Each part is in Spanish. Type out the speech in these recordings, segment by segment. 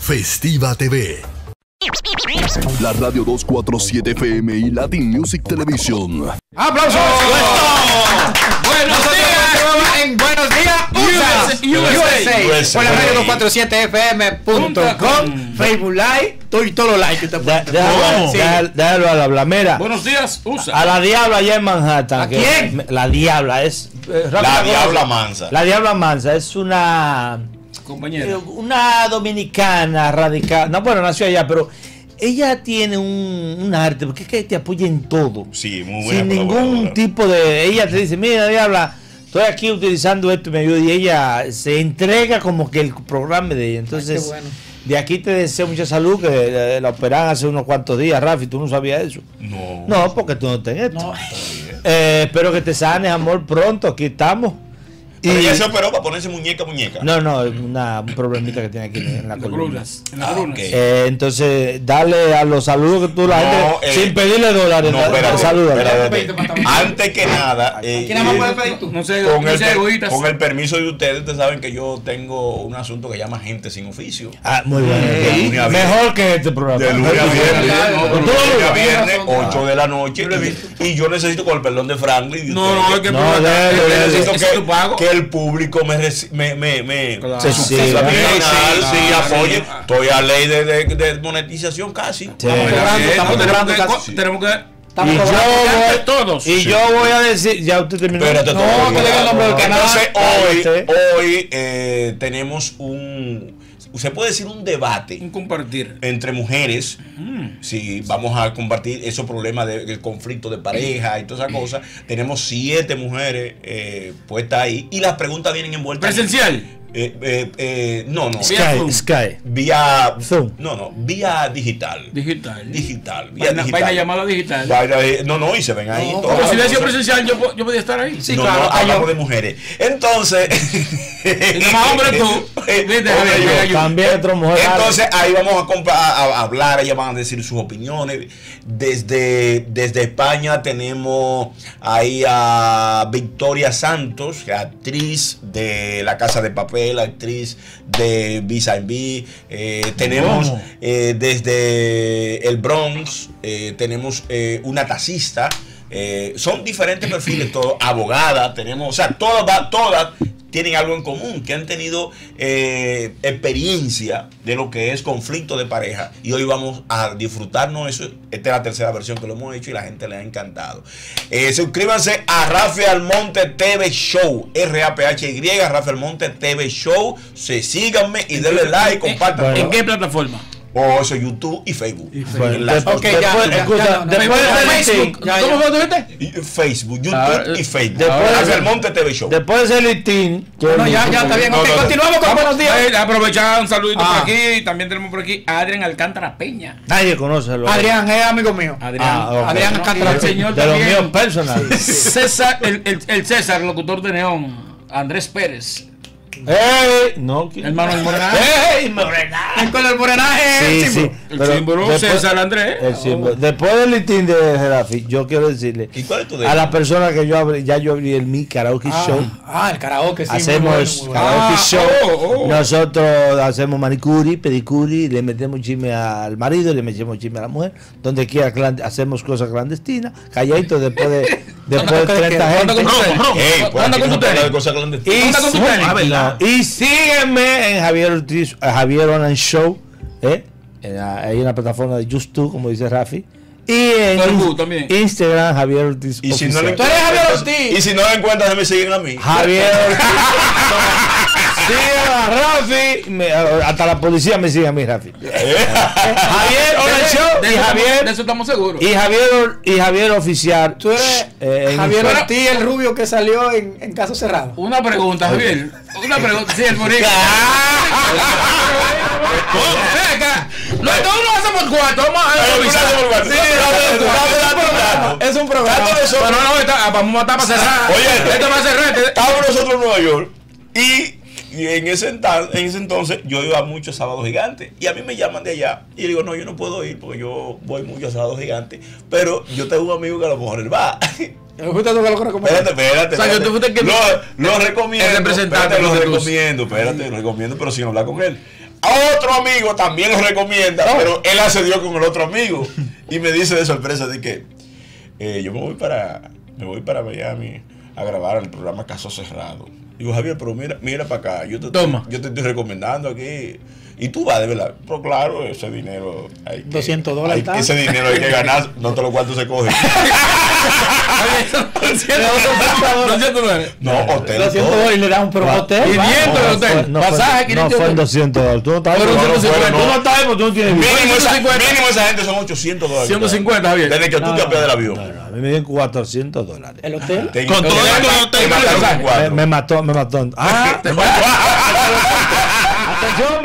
Festiva TV. La Radio 247 FM y Latin Music Televisión. ¡Aplausos! Buenos días, USA. Por la radio 247fm.com, Facebook Live, todo lo like. Déjalo a la blamera. Buenos días, USA. A la diabla allá en Manhattan. ¿A quién? La diabla es. La Diabla Mansa. La diabla Mansa es una. Compañera. Una dominicana radical. No, bueno, nació allá, pero ella tiene un arte, porque es que te apoya en todo. Sí, muy buena. Sin ningún tipo de. Ella te dice, mira, diabla, estoy aquí utilizando esto y me ayuda. Y ella se entrega como que el programa de ella. Entonces, qué bueno. De aquí te deseo mucha salud, que la operaron hace unos cuantos días, Rafi. ¿Tú no sabías eso? No, porque tú no estás en esto. No. Espero que te sanes, amor, pronto. Aquí estamos. Pero ella se operó para ponerse muñeca. No, un problemita que tiene aquí en la columna. En la columna. Okay. Entonces, dale a los saludos que tú la gente, sin pedirle dólares. No, espérate. Salúdale. Antes que nada, ¿Quién más puedes pedir tú? No sé, con el permiso de ustedes saben que yo tengo un asunto que llama Gente Sin Oficio. Muy bien. Mejor que este programa. De lunes a viernes, 8 de la noche. Yo lo he visto. Y yo necesito, con el perdón de Franklin, No, que necesito tu pago. que el público me Claro. Sí, sí, apoye. Estoy a ley de monetización casi. Tenemos que todos. Y yo voy a decir, ya usted terminó. Espérate, No, que diga el nombre del canal. Entonces hoy tenemos se puede decir un debate Un compartir. entre mujeres. Si vamos a compartir esos problemas del conflicto de pareja y todas esas cosas. Tenemos 7 mujeres puestas ahí y las preguntas vienen envueltas. Presencial. No. Sky. Vía Zoom. Vía digital. Vaina llamada digital. No, y se ven ahí todos. Pero si hubiera sido presencial, yo podía estar ahí. Sí, no, claro. no, hablamos de mujeres. Entonces, Y nomás hombre tú. También otra mujer. Entonces ahí vamos a hablar, ellas van a decir sus opiniones. Desde España tenemos ahí a Victoria Santos, que es actriz de La Casa de Papel, actriz de Visa en B. Tenemos desde el Bronx, tenemos una taxista. Son diferentes perfiles, todos, abogada, tenemos, o sea, todas tienen algo en común, que han tenido experiencia de lo que es conflicto de pareja, y hoy vamos a disfrutarnos eso. Esta es la tercera versión que lo hemos hecho y la gente le ha encantado. Suscríbanse a Rafi Almonte TV Show, RAPHY, Rafi Almonte TV Show. Síganme y denle like, compartan. ¿En qué plataforma? O eso, YouTube y Facebook. Ok, ya. Después de Facebook. ¿Cómo fue tu gente? Facebook, YouTube y Facebook. Después Rafi Almonte TV Show. Después de ese listín. No, ya está bien. Ok, continuamos con buenos días. Aprovechar un saludito por aquí. También tenemos por aquí a Adrián Alcántara Peña. Nadie conoce a los. Adrián es amigo mío. Adrián Alcántara. El señor de los también. míos personal. César, el César, locutor de Neón. Andrés Pérez. No, Hermano del morenaje. Con el morenaje. Sí. El símbolo César Andrés. El símbolo. Después del listín de Rafi, yo quiero decirle ¿Y cuál es tu a dedo? la persona que yo abrí mi karaoke show. El karaoke, sí. Hacemos karaoke show. Nosotros hacemos manicuri, pedicuri, le metemos chisme al marido, le metemos chisme a la mujer. Donde quiera hacemos cosas clandestinas, calladitos después de 30 gente. ¿Dónde con ustedes? Y sígueme en Javier Online Show, ahí en la plataforma de YouTube, como dice Rafi. Y en Instagram, Javier Ortiz. Y si no le Tú eres Javier Ortiz. Y si no lo encuentras, me siguen a mí. Javier Ortiz. Sigan a Rafi. Hasta la policía me sigue a mí, Rafi. Javier Online Show y Javier. De eso estamos seguros. Y Javier Oficial. Tú eres Javier Ortiz, el rubio que salió en Caso Cerrado. Una pregunta, Javier. Una pregunta. Sí, el morir. No, todos lo hacemos por cuatro. Vamos a Es un programa. Pero no, vamos a matar para cerrar. Oye, esto va a cerrar. estábamos nosotros en Nueva York y en ese entonces yo iba mucho a Sábado Gigante y a mí me llaman de allá y digo, no, yo no puedo ir porque yo voy mucho a Sábado Gigante, pero yo tengo un amigo que a lo mejor él va. Espérate. O sea, tú fuiste que lo recomiendo. El representante. Lo recomiendo, pero sin hablar con él. Otro amigo también lo recomienda, pero él accedió con el otro amigo. Y me dice de sorpresa de que yo me voy para Miami a grabar el programa Caso Cerrado. Digo, Javier, pero mira para acá, yo te estoy recomendando aquí. Y tú vas, de verdad. Pero claro, ese dinero. $200. Ese dinero hay que ganar, no te lo cuánto se coge. No, hotel. $200 y le dan un hotel. 500 de hotel. Pasaje, 500. No fue en $200. Tú no estás ahí. Tú no estás ahí porque tú no tienes Mínimo esa gente son $800. 150, Javier. Desde que tú te apeas del avión. No, a mí me dieron $400. ¿El hotel? Con todo el hotel. Me mató. Ah, atención,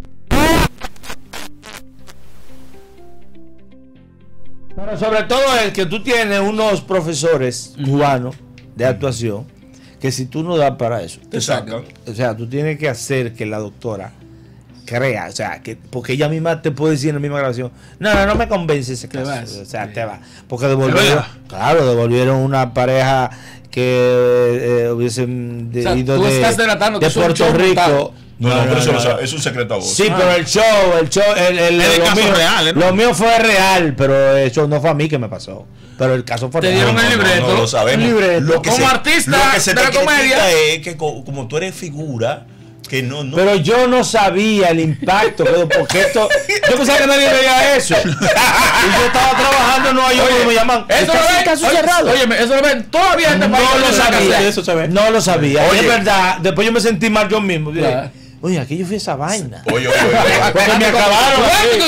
pero sobre todo es que tú tienes unos profesores cubanos de actuación que si tú no das para eso, Exacto. o sea, tú tienes que hacer que la doctora crea, o sea, que porque ella misma te puede decir en la misma grabación, no me convence ese caso, o sea, te va, porque devolvieron una pareja que hubiesen ido de Puerto Rico. No, pero eso es un secreto a vos. Sí, pero el show, lo mío fue real, pero eso no fue a mí que me pasó. Pero el caso fue real. Te dieron el libreto. No lo sabemos. Como artista de la comedia es que como tú eres figura, que no. Pero yo no sabía el impacto, porque esto. Yo pensaba que nadie veía eso. Y yo estaba trabajando en Nueva York y me llaman. Eso lo ven, caso cerrado. Óyeme, eso lo ven todavía en este país. No lo sabía. Eso se ve. No lo sabía. Oye, es verdad. Después yo me sentí mal yo mismo. Oye, aquí yo fui a esa vaina. Oye. Porque me acabaron.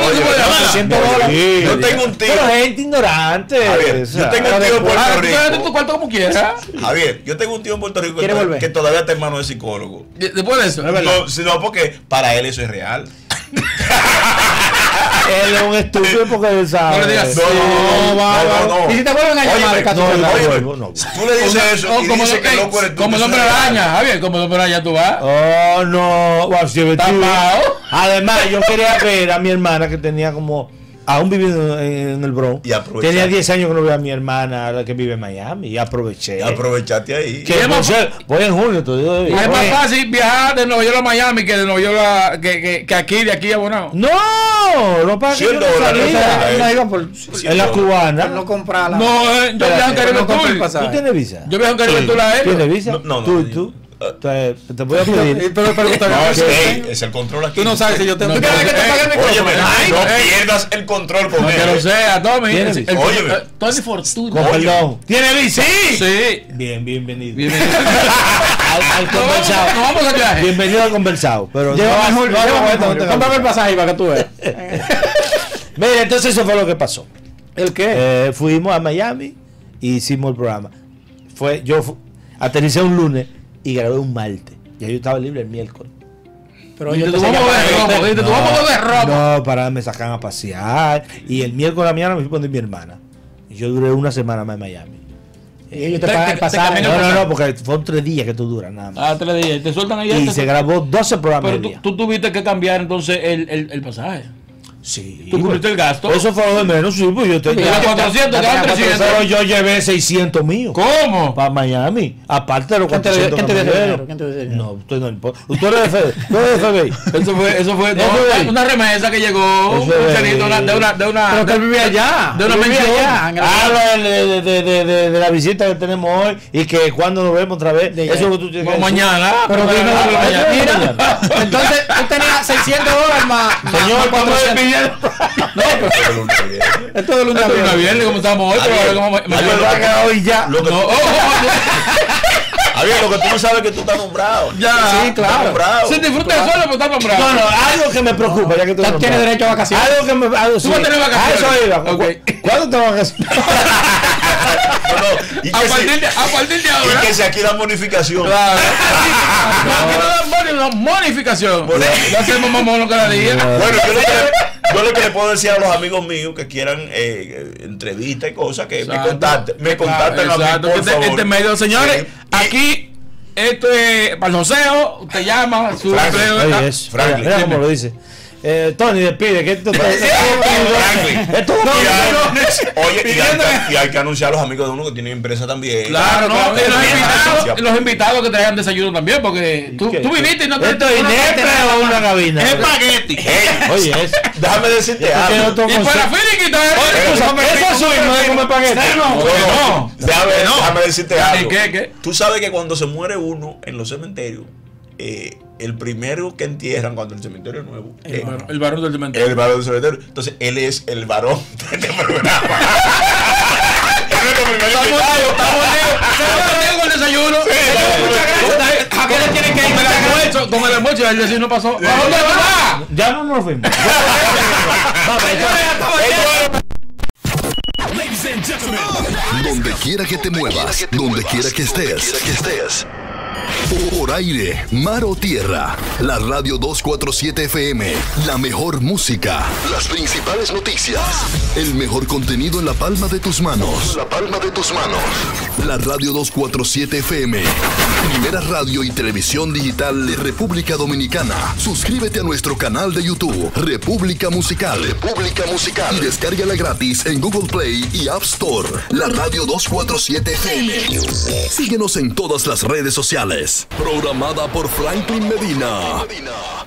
Yo tengo un tío. Pero gente ignorante. Javier, yo tengo un tío en Puerto Rico. Tu cuarto como quieras. Javier, yo tengo un tío en Puerto Rico que todavía está en manos de psicólogo. Después de eso. No, porque para él eso es real. Él es un estúpido porque él sabe. No le digas. No. ¿Y si te vuelven a llamar el caso? No. Tú le dices eso y dices que loco eres tú. Como el hombre araña, Javier, como el hombre araña tú vas. Oh, no. Además, yo quería ver a mi hermana que tenía como. Aún viviendo en el Bronx. Tenía 10 años que no veía a mi hermana, la que vive en Miami. Y aproveché. Aprovechaste ahí. Voy en junio. Y es más fácil viajar de Nueva York a Miami que de Nueva York que aquí, de aquí a Bonao. No para que yo no salía. En la cubana. No comprarla. No, yo viajo en Caribe Tour. ¿Tú tienes visa? Yo viajo en Caribe Tour aéreo. ¿Tienes visa? No. Tú. Te voy a pedir. Pero Es el control aquí. tú no sabes si yo tengo. No, ¿Tú quieres que te pague el Óyeme, micrófono? no pierdas el control con Que lo él. sea, Tommy. Óyeme. Tony Fortuna. Con perdón. ¿Tiene visa? Sí. Bien, bienvenido. Bienvenido. Al conversado. No vamos a viaje. Bienvenido al conversado. Pero Cómprame el pasaje para que tú veas. Mira, entonces eso fue lo que pasó. ¿El qué? Fuimos a Miami y hicimos el programa. Yo aterricé un lunes y grabé un martes. Ya yo estaba libre el miércoles. Pero Te vamos a ver ropa. No, para me sacan a pasear. Y el miércoles a la mañana me fui con mi hermana. Y yo duré una semana más en Miami. Y ellos te pagan el pasaje. No, porque fueron 3 días que tú duras nada más. 3 días. Te sueltan ahí. Y se grabó 12 programas. Pero tú tuviste que cambiar entonces el pasaje. Sí. ¿Tú cubriste el gasto? Eso fue lo de menos, sí, pues yo tenía 400, quedan 300. Pero yo llevé 600 míos. ¿Cómo? Para Miami. Aparte de los 400. ¿Quién te dio dinero? ¿Quién te dio dinero? No, usted no importa. Usted es de FBI. Tú eres de FBI. Eso fue una remesa que llegó. Eso es De una. Pero que él vivía allá. De una vivía mención. allá. De la visita que tenemos hoy y que cuando nos vemos otra vez. Eso es lo que tú tienes que decir. Mañana. Pero dime mira. Entonces tú tenías $600 más. Señor, cuando me pidieron. No, pero es todo lunes a viernes como estamos hoy, pero como hoy ya. Javier, lo que tú no sabes es que tú estás nombrado. Ya. Sí, claro. Se disfruta el suelo, pero está nombrado. No, algo que me preocupa, ya que tú tienes derecho a vacaciones. Algo que me. Tú vas a tener vacaciones. Eso iba. Okay. ¿Cuándo te vas a vacaciones? Y A partir de ahora. y que se aquí dan bonificación. Claro. Aquí no dan bonificación. No hacemos mamón cada día. Bueno, yo lo que le puedo decir a los amigos míos que quieran entrevistas y cosas, que me contacten a mí, por favor. Este medio, señores, Sí. aquí, esto es para el joseo, usted llama, su empleo. Franklin. Mira cómo lo dice. Tony, despide, que esto y hay que anunciar a los amigos de uno que tienen empresa también. Claro, los invitados que traigan desayuno también, porque tú viniste y no te... ¿Esto es Inepre o una cabina? Es espagueti. Oye, Déjame decirte algo. Y para Fílica eso es suyo, no es como espagueti. No. Déjame decirte algo. ¿Qué? Tú sabes que cuando se muere uno en los cementerios, el primero que entierran cuando el cementerio es nuevo, el varón del cementerio. El varón del cementerio. Entonces, él es el varón de este programa. Estamos con el desayuno. ¿A qué le tienen que ir con el almuerzo? Con el almuerzo, el desayuno pasó. ¿A dónde va? Ya no nos fuimos. Donde quiera que te muevas, donde quiera que estés. Por aire, mar o tierra, la Radio 247 FM, la mejor música, las principales noticias, el mejor contenido en la palma de tus manos. La Radio 247 FM, primera radio y televisión digital de República Dominicana. Suscríbete a nuestro canal de YouTube, República Musical. Y descárgala gratis en Google Play y App Store. La Radio 247 FM. Síguenos en todas las redes sociales. Programada por Franklin Medina.